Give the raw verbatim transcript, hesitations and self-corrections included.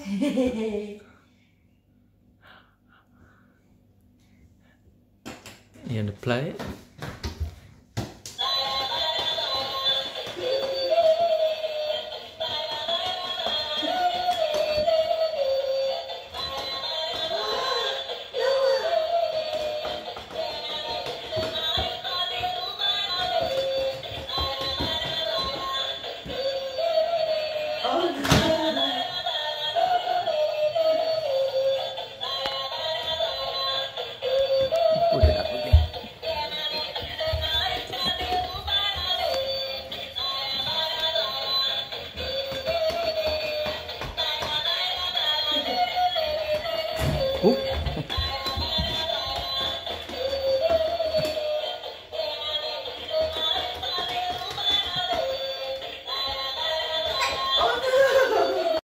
You want to play? Put it up again. Oh. Oh no!